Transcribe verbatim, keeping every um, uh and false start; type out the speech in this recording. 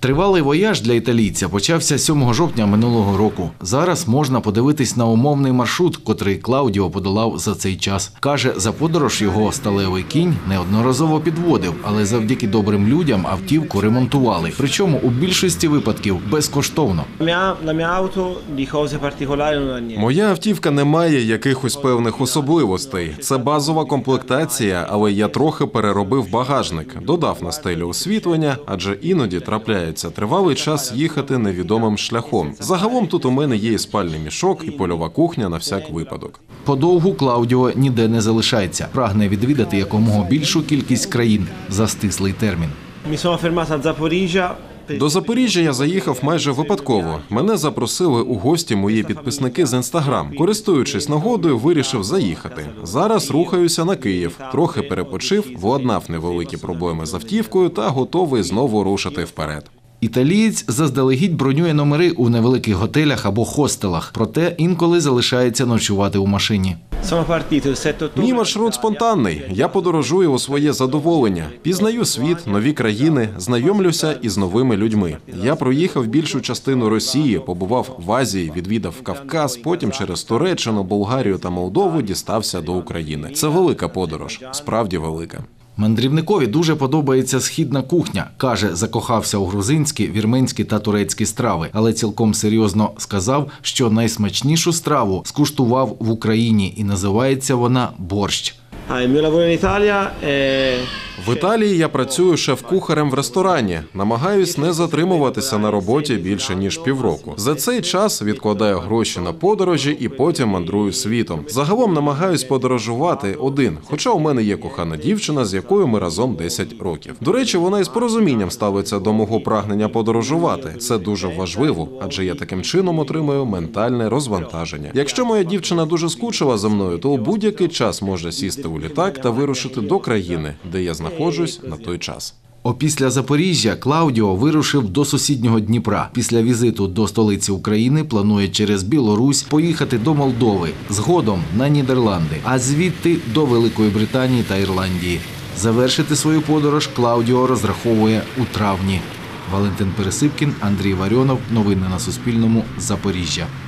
Тривалий вояж для італійця почався сьомого жовтня минулого року. Зараз можна подивитись на умовний маршрут, котрий Клаудіо подолав за цей час. Каже, за подорож його сталевий кінь неодноразово підводив, але завдяки добрим людям автівку ремонтували. Причому у більшості випадків безкоштовно. Моя автівка не має якихось певних особливостей. Це базова комплектація, але я трохи переробив багажник, додав на стелю освітлення, адже іноді трапляється тривалий час їхати невідомим шляхом. Загалом тут у мене є і спальний мішок, і польова кухня на всяк випадок. Подовгу Клаудіо ніде не залишається. Прагне відвідати якомога більшу кількість країн за стислий термін. До Запоріжжя я заїхав майже випадково. Мене запросили у гості мої підписники з Інстаграм. Користуючись нагодою, вирішив заїхати. Зараз рухаюся на Київ. Трохи перепочив, владнав невеликі проблеми з автівкою та готовий знову рушити вперед. Італієць заздалегідь бронює номери у невеликих готелях або хостелах, проте інколи залишається ночувати у машині. Мій маршрут спонтанний. Я подорожую у своє задоволення. Пізнаю світ, нові країни, знайомлюся із новими людьми. Я проїхав більшу частину Росії, побував в Азії, відвідав Кавказ, потім через Туреччину, Болгарію та Молдову дістався до України. Це велика подорож, справді велика. Мандрівникові дуже подобається східна кухня. Каже, закохався у грузинські, вірменські та турецькі страви. Але цілком серйозно сказав, що найсмачнішу страву скуштував в Україні і називається вона борщ. В Італії я працюю шеф-кухарем в ресторані. Намагаюсь не затримуватися на роботі більше, ніж півроку. За цей час відкладаю гроші на подорожі і потім мандрую світом. Загалом намагаюсь подорожувати один, хоча у мене є кохана дівчина, з якою ми разом десять років. До речі, вона із порозумінням ставиться до мого прагнення подорожувати. Це дуже важливо, адже я таким чином отримую ментальне розвантаження. Якщо моя дівчина дуже скучила за мною, то у будь-який час може сісти у літак та вирушити до країни, де я знаходжусь на той час. Опісля Запоріжжя Клаудіо вирушив до сусіднього Дніпра. Після візиту до столиці України планує через Білорусь поїхати до Молдови, згодом на Нідерланди, а звідти до Великої Британії та Ірландії. Завершити свою подорож Клаудіо розраховує у травні. Валентин Пересипкін, Андрій Варіонов. Новини на Суспільному. Запоріжжя.